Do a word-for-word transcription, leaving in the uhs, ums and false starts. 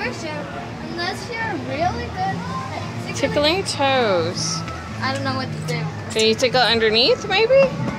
first year, unless you're really good at Tickling toes. I don't know what to do. Can you tickle underneath, maybe?